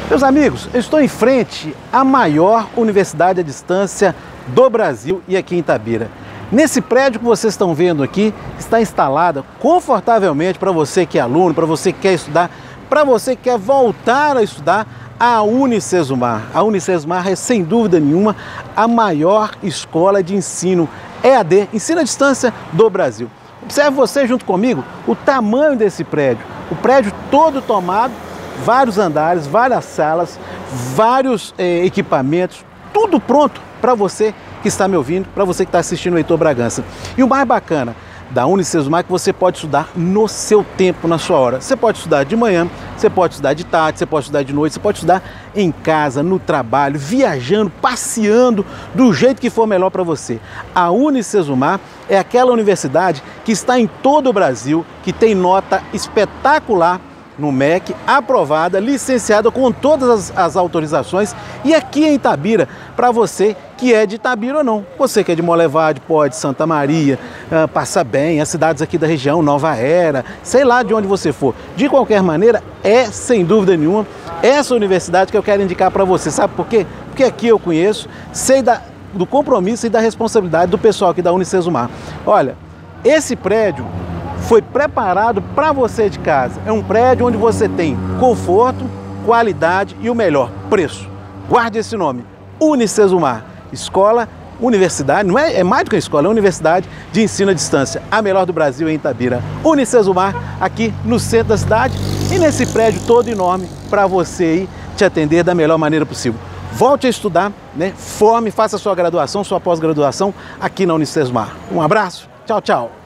Meus amigos, eu estou em frente à maior universidade à distância do Brasil e aqui em Itabira. Nesse prédio que vocês estão vendo aqui, está instalada confortavelmente para você que é aluno, para você que quer estudar, para você que quer voltar a estudar, a Unicesumar. A Unicesumar é, sem dúvida nenhuma, a maior escola de ensino EAD, ensino à distância do Brasil. Observe você junto comigo o tamanho desse prédio. O prédio todo tomado, vários andares, várias salas, vários equipamentos, tudo pronto para você que está me ouvindo, para você que está assistindo o Heitor Bragança. E o mais bacana da Unicesumar é que você pode estudar no seu tempo, na sua hora. Você pode estudar de manhã, você pode estudar de tarde, você pode estudar de noite, você pode estudar em casa, no trabalho, viajando, passeando, do jeito que for melhor para você. A Unicesumar é aquela universidade que está em todo o Brasil, que tem nota espetacular no MEC, aprovada, licenciada com todas as autorizações, e aqui em Itabira, para você que é de Itabira ou não. Você que é de Molevade, pode, Santa Maria, Passa Bem, as cidades aqui da região, Nova Era, sei lá de onde você for. De qualquer maneira, é sem dúvida nenhuma essa universidade que eu quero indicar para você. Sabe por quê? Porque aqui eu conheço, sei do compromisso e da responsabilidade do pessoal aqui da Unicesumar. Olha, esse prédio foi preparado para você de casa. É um prédio onde você tem conforto, qualidade e o melhor, preço. Guarde esse nome, Unicesumar. Escola, universidade, não é mais do que escola, é universidade de ensino à distância. A melhor do Brasil em Itabira. Unicesumar, aqui no centro da cidade e nesse prédio todo enorme para você aí te atender da melhor maneira possível. Volte a estudar, né? Forme, faça sua graduação, sua pós-graduação aqui na Unicesumar. Um abraço, tchau, tchau.